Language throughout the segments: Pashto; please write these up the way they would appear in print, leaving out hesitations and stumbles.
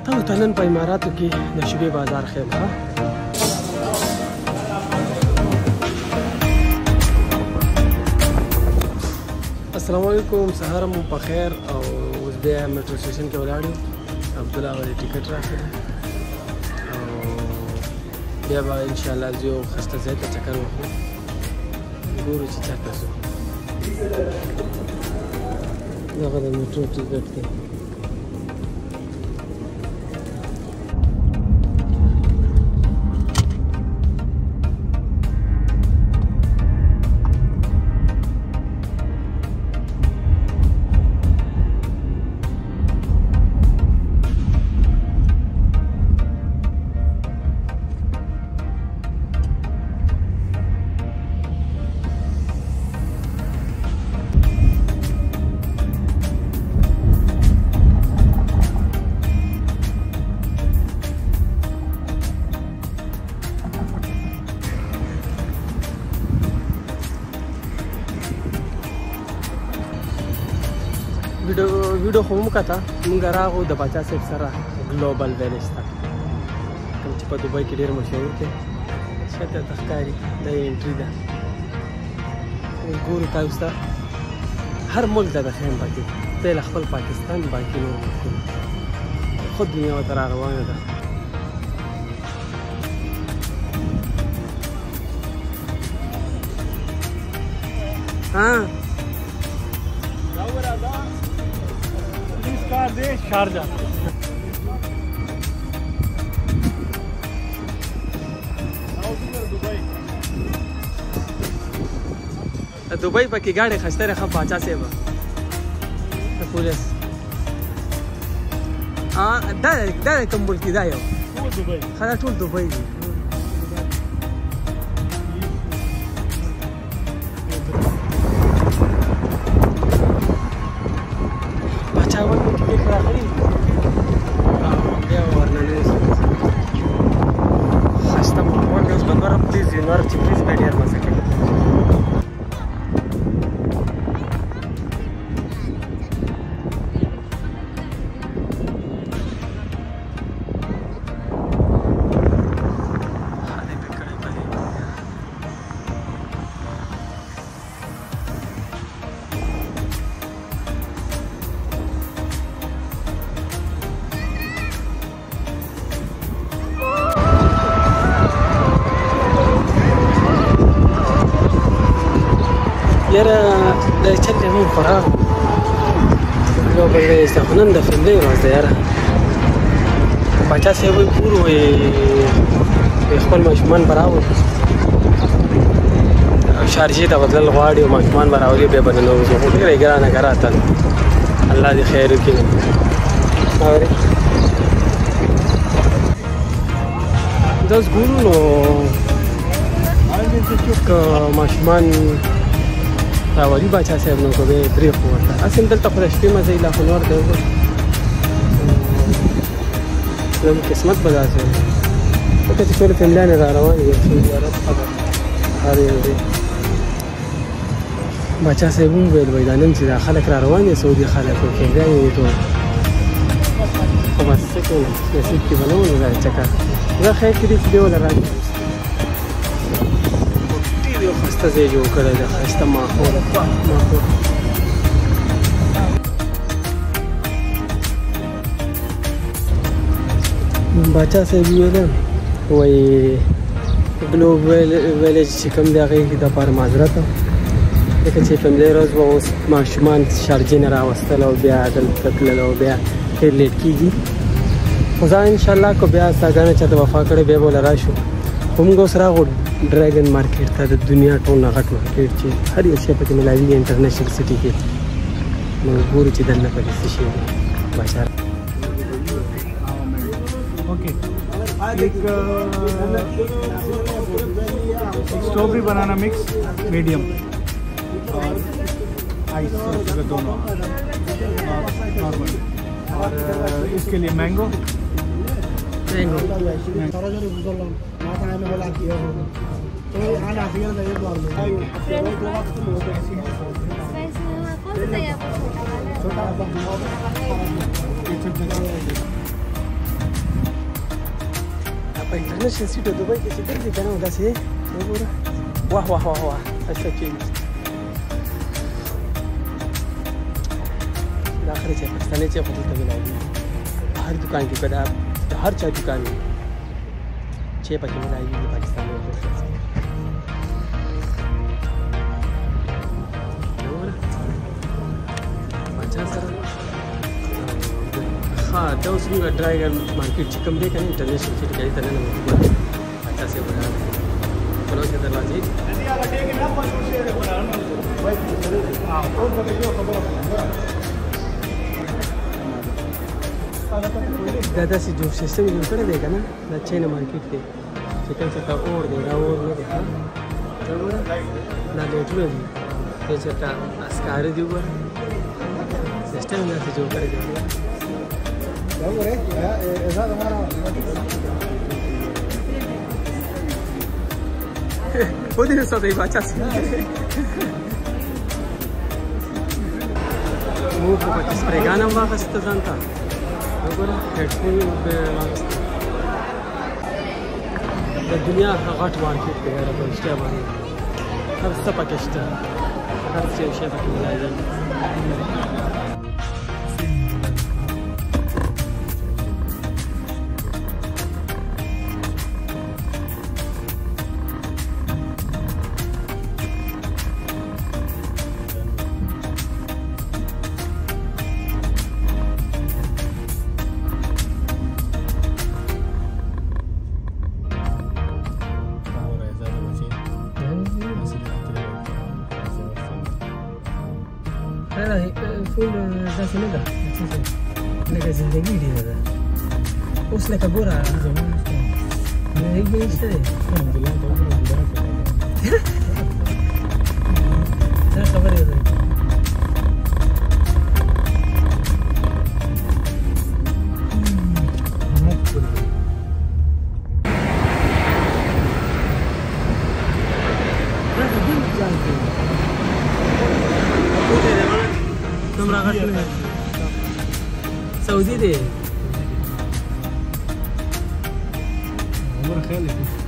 تاسو ته نن په اماراتو کې د شګې بازار ښیم. السلام علیکم، سهار مو په خیر. او اوس بیا میټرو سټیشن کې ولاړ یو، عبدالله ولې ټیکټ راکړی او بیا به انشاءالله زه یو ښایسته ځای ته چکر وکړو، ګورو چې چېرته ځو. دغه د میټرو ټیکټ دی. ویډیو خو مو کته مونږ راغو د باچا صاحب سره ګلوبل ویلیج ته، کوم چې په دوبۍ کې ډېر مشهور دی. شاته ته ښکاري دا انټري ده. ګورو تاسو ته هر ملک ته د خیم پکې پیل خپل پاکستان باقي نور ملکونه خود دنیا ورته را روانه ده. شارجہ دبئی پکې ګاډي خسته رخه باچا صاحب پولیس دا کوم ملک دا یو دبئی خلا ټول دبئی دی. یاره د چلې هم خورا ګلوبل ویلیج ته خو نن د فیملۍ ورځ ده. یاره باچا صاحب وایي پور خپل ماشومان به راوړي شارجې ته به تلل غواړي او ماشومان به راولي بیا به ننوځو. خو ډېره یې ګرانه ګراته ده. الله دې خیر وکړي. اورې دا اوس ګورو نو که ماشومان راولي باچا صاحب نو که به یې پرېښو ورته. هسې هم دلته خو د شپې مزه وي، لا خو نور دی زموږ قسمت به داسې وي. ځکه چې ټولې فیملیانې را روانې دي سعودي عرب خبر هر یو دی. باچا صاحب هم ویل وایي دا نن چې دا خلک را روان دي سعودي خلک او فیملیانې دي ټول. خو بس څه کوو نصیب کې به نه و نو دا چکر زه خیر کړي چې دی وله راکړي. یو ښایسته ځای جوړ کړی دی، ښایسته ماحول. باچا صاحب ویله وایي ګلوبل ویلیج چې کوم دی هغې دپاره معذرت ځکه چې فیملۍ ورځ به اوس ماشومان شارجې نه راوستل او بیا دلته تلل او بیا ډېر لیټ کېږي. خو زه انشاءالله که بیا ستاګانې چاته وفا کړی بیا به له راشو. خو موږ اوس راغلو ډراګن مارکیټ ته، د دنیا ټول نه غټ مارکیټ چې هر یو شی پکې ملاویږي انټرنیشنل سټي کې. نو ګورو چې دننه پکې څه شی دی. بازار एक strawberry banana mix medium और ice दोनों नॉर्मल. और इसके लिए मैंगो په انټرنیشنل سیټ دوبۍ کې چې ګرځي که نه داسې وګوره واه واه واه واه ښایسته چینج دا آخري چای پاکستاني چای خو دلته ملاوي هر دکان کې که د هر چا دکان وي چای پکې ملاوي د پاکستاني باچا سره ها دا اوس موږ ډرایګر مارکیټ چې کوم دی که نه انټرنیشنل سیټ کې دننه باچا صاحب ولاړ کلو سے دروازې دا داسې جوړ سیستم جوړ کړی دی که نه دا چینه مارکیټ دی چې کوم څه ته اور دی دا اور نه دی ښه دا ګوره دا لایټونه دي دې چېرته اسکاره دي وګوره سیستم یې داسې جوړ کړی دی ودې نه ساتئ باچا صاحب موږ خو پکې سپرېګان هم واخیسته ځان ته وګوره هیډفون یې واخیسته د دنیا غټ مارکیټ دی یاره په رښتیا باندې هر څه پکې شته هر څه یو شی پکې ملاوي فول داسې نه ده لکه زندګي ډېره ده اوس لکه ګوره زندګي به نشته دی دا خبرې ده سعودي دی عمر خیلی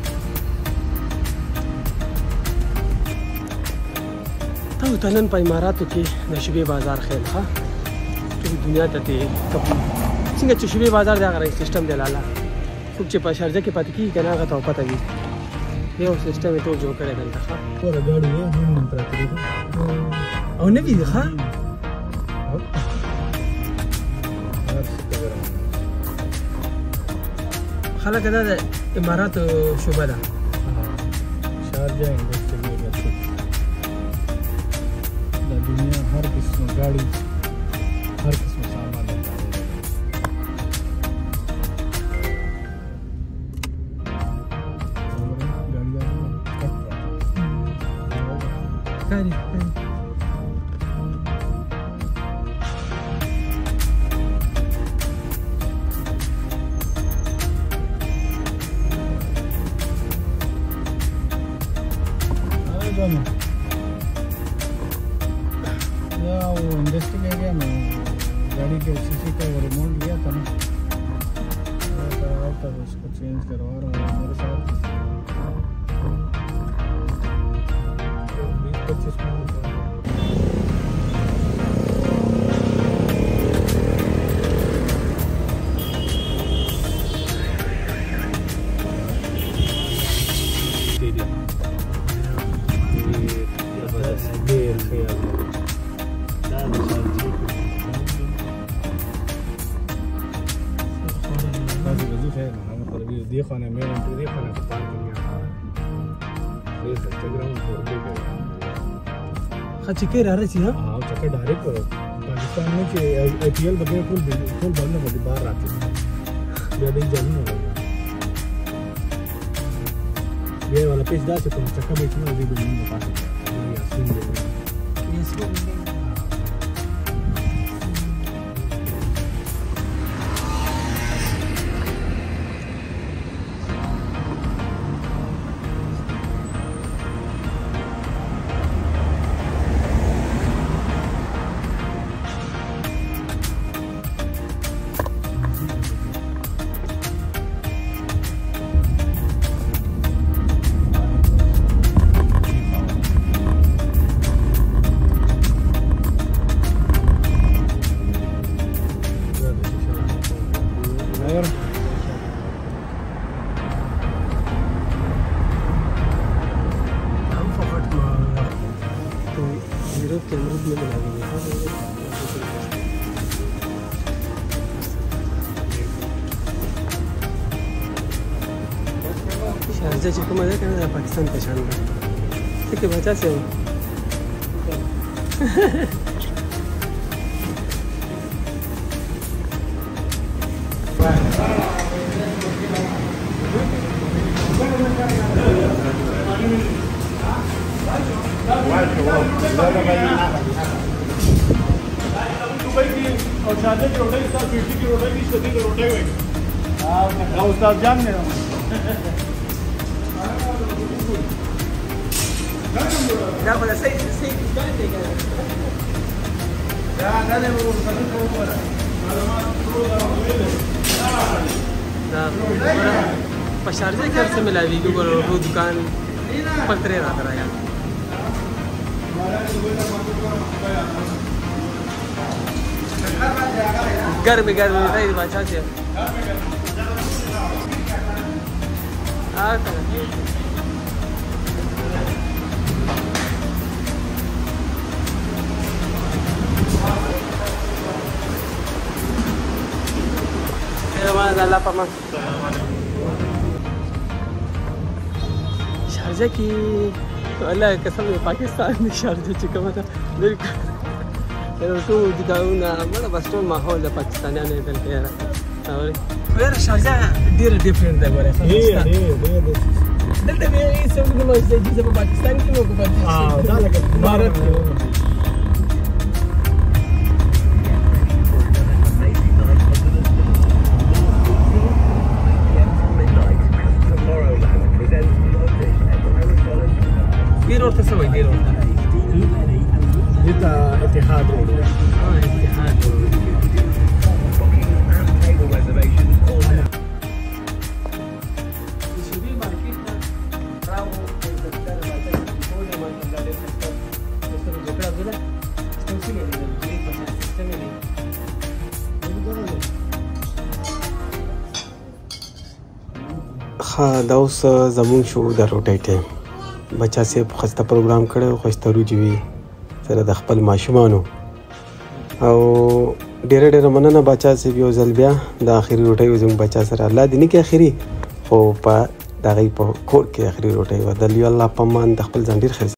تاسو ته نن په اماراتو کې د شبې بازار خیل ښه ټول دنیا ته دی څنګه چې شبې بازار دی هغه سیستم دی لاله څوک چې په شارجه کې پاتې کېږي که نه هغه ته پته وي یو سیستم یې ټول جوړ کړی دلته ښه پوره ګاډي یې هم پراته دي او نوي دي ښه خلک دا د اماراتو شعبه ده شارجه انډسټري ایریا د دنیا هر قسم ګاډي هر قسم سامان ښکاري इंडस्ट्रियल एरिया में गाड़ी के शीशे का वो रिमोट लिया था ना तब उसको चेंज करवा रहा हूँ मेरे साथ 20-25 मिनट دي خانه مين دي خانه باركينج دي انستغرام पर भी خچ کې راځي ها हाँ चक्कर डायरेक्ट करो पाकिस्तान में कि आईपीएल वगैरह फुल बंद हो गई बाहर आके ज्यादा ही जल्दी हो गया ये वाला पेज दा से तुम चक्कर बेचने वाली बिल्डिंग में पास ये सीन दे ये सीन ګوره هم فقط ما تو يوروب کې مرض نه لګي شارجه چې کومه ده کنه د پاکستان په شان ده ته کې بچا سه और चादर की रोटी साथ पीठी की रोटी की सदी की रोटी हुई हां उस्ताद जान ने لا ولا سيد ثاني كده لا انا वो सदी को ऊपर په شارجه کې څه ملاويږي ګورو دکان پر ترې راغلی गर्मी गर्मी नहीं बचा से शारजा की अल्लाह कसम पाकिस्तान में शारजा चिका था बिल्कुल ټول دګاونه مړه بس ټول ماحول د پاکستانیانو دلته یاره اوري خیر شارجه ډیر ډیفرنٹ دی ګوره ډیر دلته به یې څنګه د مسجد په پاکستان کې نو کوم دا لکه بھارت کې ډیر ورته څه وایي ډیر ورته دته اتحاد روډ اتحاد دا اوس زمونږ شو د روټۍ ټایم بچا صاحب خسته پروګرام کړی خو ستروجي وي سره د خپل ماشومانو او ډېره مننه بچا صاحب یو ځل بیا د اخري روټۍ زموږ بچا سره الله دې نه کې اخري خو په دغه په کور کې اخري روټۍ و د الله په مان د خپل ځان ډېر